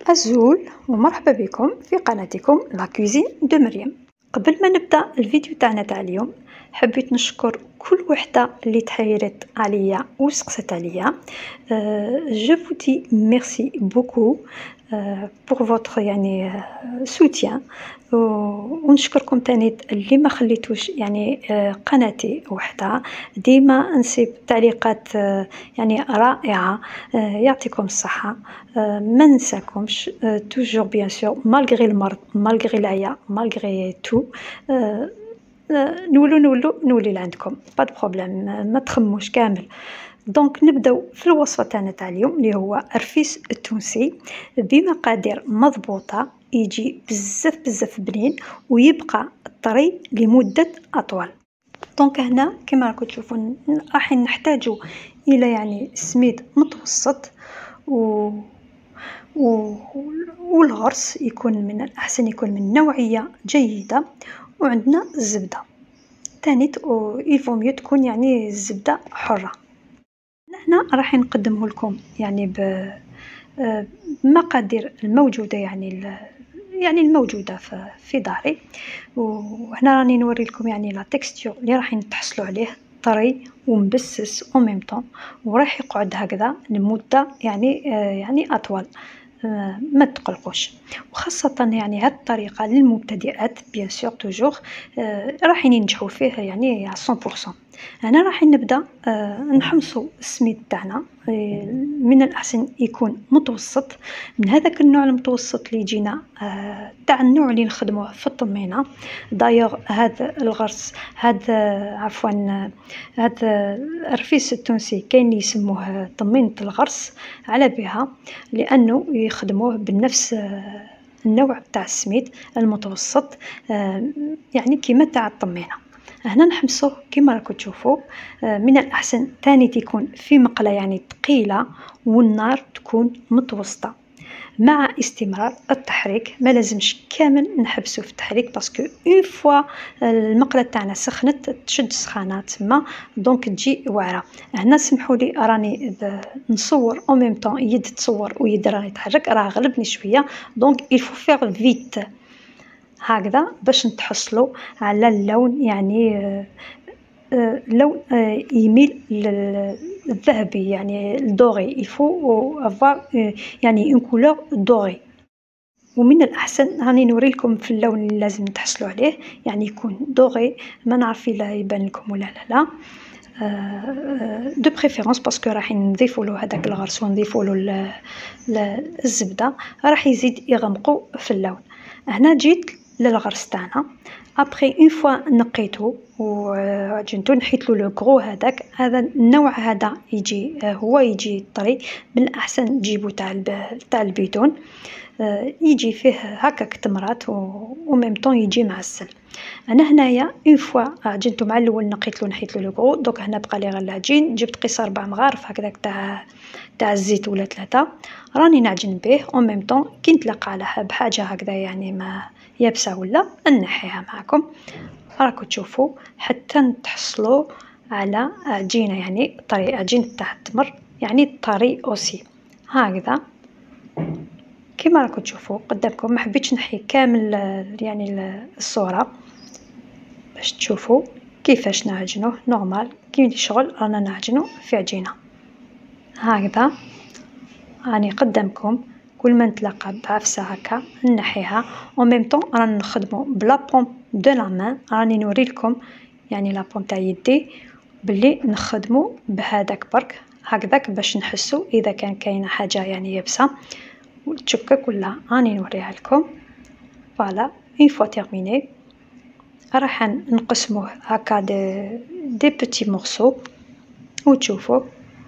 أزول ومرحبا بكم في قناتكم لا كوزين دو مريم. قبل ما نبدا الفيديو تاعنا تاع اليوم حبيت نشكر كل وحده اللي تحيرت عليا وسقست عليا. جو vous dis merci beaucoup pour votre يعني soutien. ونشكركم تاني اللي ما خليتوش يعني قناتي وحدها ديما نسيب تعليقات يعني رائعة. يعطيكم الصحة. ما ننساكمش توجور بيان سور مالغري المرض مالغري العيا مالغري تو نولي لعندكم با دو بروبليم ما تخموش كامل. دونك نبداو في الوصفه تاعنا تاع اليوم اللي هو الرفيس التونسي بمقادير مضبوطه، يجي بزاف بنين ويبقى طري لمده اطول. دونك هنا كما راكم تشوفون راح نحتاجوا الى يعني سميد متوسط والغرس يكون من الأحسن يكون من نوعية جيدة، وعندنا الزبدة تاني يفوميو تكون يعني الزبدة حرة. هنا راح نقدمه لكم يعني بمقادير الموجودة يعني الموجودة في داري. وهنا راني نوري لكم يعني لا تكستور اللي راح نتحصلوا عليه طري ومبسس او ميم طون، وراح يقعد هكذا لمدة يعني أطول. ما تقلقوش، وخاصة يعني هاد الطريقة للمبتدئات بيان سور توجور راح ينجحوا فيه يعني 100%. أنا راح نبدأ نحمصوا السميد تاعنا. من الأحسن يكون متوسط، من هذاك النوع المتوسط اللي يجينا تاع النوع اللي نخدموه في الطمينة. دايوغ هذا الغرس هذا الرفيس التونسي كاين اللي يسموه طمينة الغرس على بها، لأنه يخدموه بنفس النوع تاع السميد المتوسط يعني كيما تاع الطمينة. هنا نحمصوه كما راكم تشوفوا. من الأحسن تاني تكون في مقلة يعني ثقيلة والنار تكون متوسطة مع استمرار التحريك. ما لازمش كامل نحبسوا في التحريك باسكو اون فوا المقله تاعنا سخنت تشد سخانه تما دونك تجي واعره. هنا سمحوا لي راني نصور او ميم طون يد تصور ويد راني تحرك، راه غلبني شويه دونك الفو فير فيت هكذا باش نتحصلوا على اللون يعني لون يميل للذهبي يعني الدوري. يفو افوار يعني اون كولور دوري. ومن الأحسن هاني نوري لكم في اللون اللي لازم تحصلوا عليه يعني يكون دوري. ما نعرف إلا يبان لكم ولا لا دو بريفيرونس باسكو راح نضيفوا له هذاك الغرس ونضيفوا له الزبده راح يزيد يغمقوا في اللون. هنا جيت للغرس تاعنا ابري اون فوا نقيته وعجنته نحيت له لو غرو هذا النوع هذا يجي هو يجي طري. بالاحسن تجيبوا تاع البيتون يجي فيه هكاك تمرات وميم طون يجي معسل. انا هنايا اون فوا عجنته مع الاول نحيت له لو غرو. دوك هنا بقى لي غير العجين. جبت قيس 4 مغارف هكذاك تاع الزيت ولا 3 راني نعجن به او ميم طون كي نتلقى على بحاجه هكذا يعني ما يابسه ولا نحيها معكم. راكم تشوفوا حتى نتحصلوا على عجينه يعني طري، عجينه تاع التمر يعني طري اوسي هكذا كما راكم تشوفوا قدامكم. ما حبيتش نحي كامل يعني الصوره باش تشوفوا كيفاش نعجنوه نورمال كي شغل رانا نعجنو في عجينه هكذا. راني قدامكم كل ما نتلاقى بعفسه هكا نحيها او ميم طون رانا نخدمو بلا بوم دو لا مان. راني نوري لكم يعني لا بوم تاع يدي باللي نخدمو بهذاك برك هكذاك باش نحسو اذا كان كاينه حاجه يعني يابسه وتشكك ولا. راني نوريها لكم فوالا. اون فوا تيرميني راح نقسموه هكا دي بيتي مورسو وتشوفوا.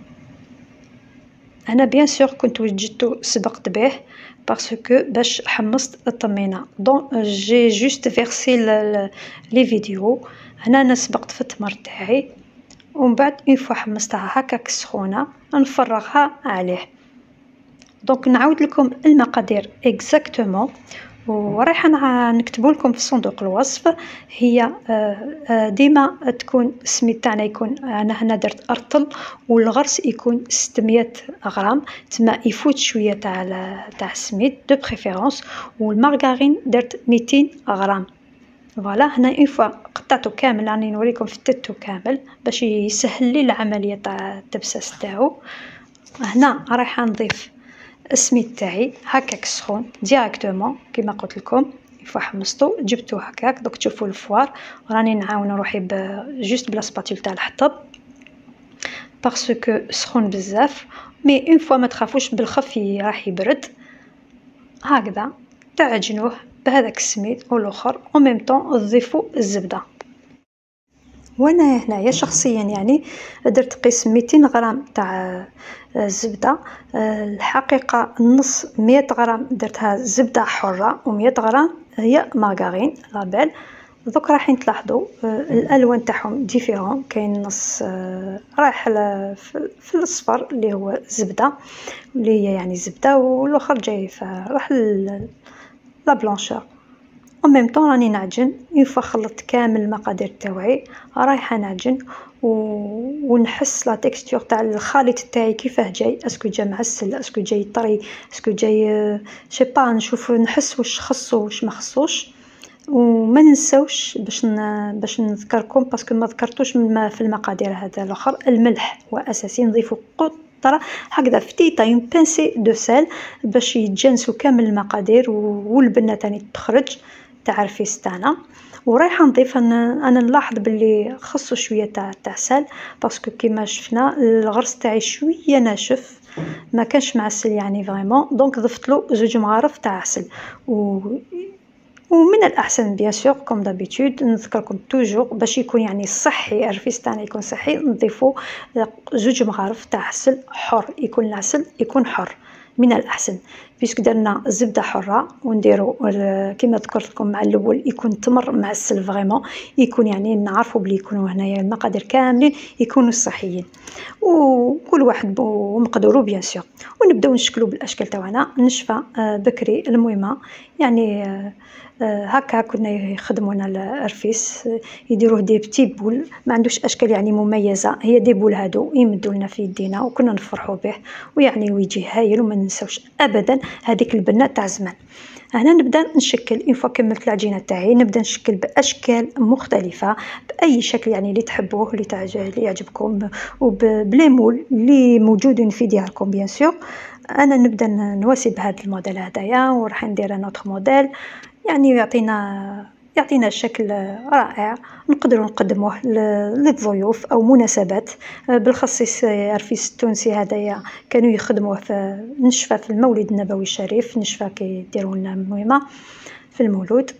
انا بيان سور كنت وجدته سبقت به باسكو باش حمصت الطمينه دون جي جوست فيرسي لي فيديو. هنا انا سبقت في التمر تاعي ومن بعد اون فوا حمصتها هكاك سخونه نفرغها عليه. دونك نعاود لكم المقادير اكزاكتومون ورايحه نكتبوا لكم في صندوق الوصف. هي ديما تكون السميد تاعنا يكون، انا هنا درت ارطل والغرس يكون 600 غرام، تما يفوت شويه تاع السميد دو بريفيرونس، والمارغارين درت 200 غرام. فوالا هنا اون فوا قطعته كامل راني نوريكم فتتو كامل باش يسهل لي العمليه تاع التبساس تاعو. هنا رايحه نضيف السميد تاعي هكاك سخون ديريكتومون كيما قلت لكم. فوا حمصتو جبتو هكاك، دوك تشوفوا الفوار راني نعاون روحي جوست بلا سباتول تاع الحطب باسكو سخون بزاف. مي اون فوا ما تخافوش بالخف راح يبرد. هكذا تعجنوه بهذاك السميد والاخر او ميم طون تضيفوا الزبده. وانا هنايا شخصيا يعني درت قيس 200 غرام تاع الزبده. الحقيقه نص 100 غرام درتها زبده حره و100 غرام هي مارغرين لابيل. دوك راح تلاحظوا الالوان تاعهم ديفيرون، كاين نص رايح في الاصفر اللي هو زبده اللي هي يعني زبده، والاخر جاي راح لا بلانشور. او ميم طون راني نعجن اون فوا خلطت كامل المقادير تاوعي رايحه نعجن ونحس لا تكستور تاع الخليط تاعي كيفاه جاي، اسكو جا معسل، اسكو جاي طري، اسكو جاي شي با، نشوف نحس واش خصو واش ما خصوش. وما ننساوش باش نذكركم باسكو ما ذكرتوش في المقادير هذا الاخر، الملح هو اساسي، نضيفوا قطره هكذا فتيته اون بانسي دو سال باش يتجانسوا كامل المقادير والبنه تاني تخرج تاع الرفيس تاعنا. ورايحه نضيف انا نلاحظ باللي خصو شويه تاع سال باسكو كيما شفنا الغرس تاعي شويه ناشف ما كانش معسل يعني فريمون، دونك ضفت له 2 مغارف تاع عسل. ومن الاحسن بيان سور كوم دابيتود نذكركم توجور باش يكون يعني صحي الرفيس تاعنا يكون صحي نضيفوا 2 مغارف تاع عسل حر، يكون العسل يكون حر من الاحسن بيسك درنا الزبده حره. ونديروا كما ذكرت لكم مع الاول يكون تمر معسل فريمون، يكون يعني نعرفوا بلي يكونوا هنايا المقادير كاملين يكونوا صحيين وكل واحد ومقدورو بيان سور. ونبداو نشكلوا بالاشكال تاعنا نشفى بكري المهمه يعني هكا كنا يخدموا لنا الرفيس يديروه دي بتي بول ما عندوش اشكال يعني مميزه، هي دي بول هادو يمدوا لنا في يدينا وكنا نفرحوا به ويعني ويجي هايل. وما ننساوش ابدا هذيك البنه تاع زمان. هنا نبدا نشكل اون فوا كملت العجينه تاعي نبدا نشكل باشكال مختلفه باي شكل يعني اللي تحبوه اللي يعجبكم وبلي مول اللي موجودين في دياركم بيان سور. انا نبدا نواسي بهذا الموديل هذايا وراح ندير نوتر موديل يعني يعطينا شكل رائع نقدروا نقدموه للضيوف او مناسبات. بالخصيص الرفيس التونسي هذايا كانوا يخدموه في نشفى في المولد النبوي الشريف، نشفى كيديروا لنا مهمه في المولود.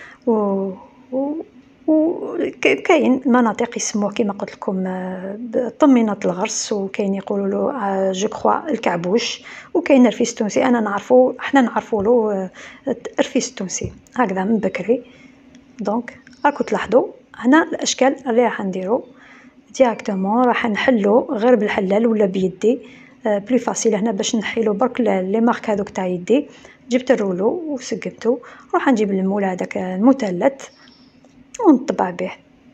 وكاين مناطق يسموه كما قلت لكم طمينة الغرس، وكاين يقولوا له جو كخوا الكعبوش، وكاين الرفيس التونسي احنا نعرفوا له الرفيس التونسي هكذا من بكري. دونك راكو تلاحظوا هنا الاشكال اللي راح نديرو ديريكتومون راح نحلو غير بالحلال ولا بيدي بلي فاسيل. هنا باش نحيلو برك لي مارك هذوك تاع يدي جبت الرولو وسقمتو، راح نجيب المول هذاك المثلث ونطبع به.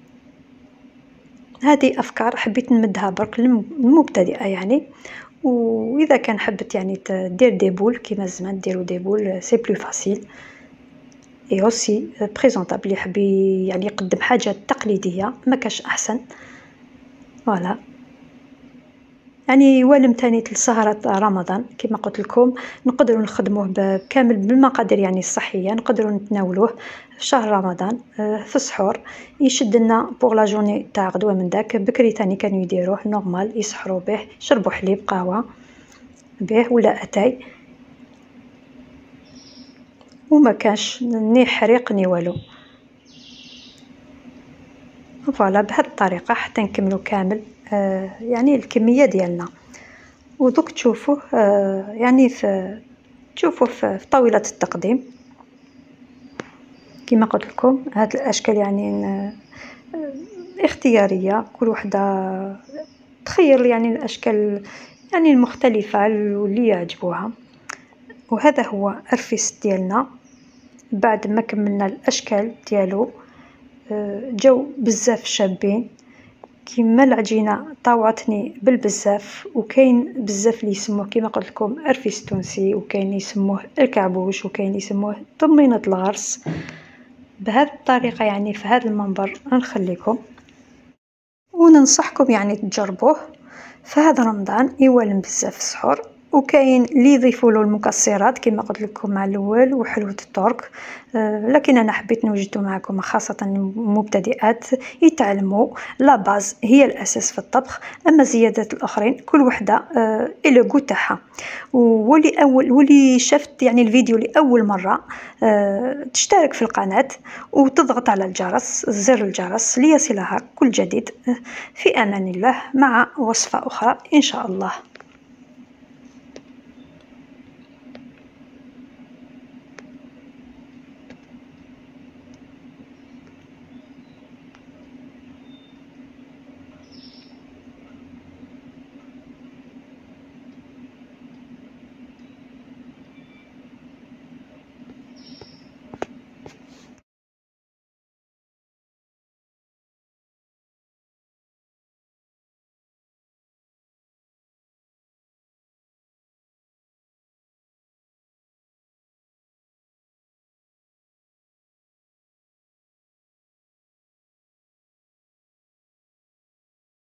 هذه افكار حبيت نمدها برك للمبتدئه يعني. واذا كان حبت يعني تدير دي بول كيما زمان ديروا دي بول سي بلو فاسيل اي اوسي بريزونطابل، اللي يحب يعني يقدم حاجه تقليديه ما كاش احسن. فوالا يعني يوالم تاني لسهرة رمضان كما قلت لكم نقدروا نخدموه بكامل بالمقادير يعني الصحيه، نقدروا نتناولوه في شهر رمضان في السحور يشد لنا بوغ لا جورني تاع غدوه. من داك بكري تاني كانوا يديروه نورمال يسحروا به يشربوا حليب قهوه به ولا اتاي وما كانش ني حريق ني والو. فوالا بهذه الطريقه حتى نكملوا كامل يعني الكميه ديالنا. ودوك تشوفوه يعني تشوفوه في طاوله التقديم كما قلت لكم. هاد الاشكال يعني اختياريه، كل وحده تخير يعني الاشكال يعني المختلفه واللي يعجبوها. وهذا هو الرفيس ديالنا بعد ما كملنا الاشكال ديالو جاو بزاف شابين، كيما العجينه طاوعتني بالبزاف، وكاين بزاف اللي يسموه كيما قلت لكم الرفيس التونسي، وكاين يسموه الكعبوش، وكاين يسموه طمينة الغرس. بهذه الطريقه يعني في هذا المنبر نخليكم، وننصحكم يعني تجربوه في هذا رمضان، يوالم بزاف السحور. وكاين اللي يضيفوا له المكسرات كما قلت لكم مع الاول وحلوه الترك، لكن انا حبيت نوجدته معكم خاصه المبتدئات يتعلموا لا باز هي الاساس في الطبخ، اما الزيادات الاخرين كل وحده الى غو تاعها. واللي شافت يعني الفيديو لاول مره تشترك في القناه وتضغط على الجرس، زر الجرس ليصلها كل جديد. في امان الله، مع وصفه اخرى ان شاء الله.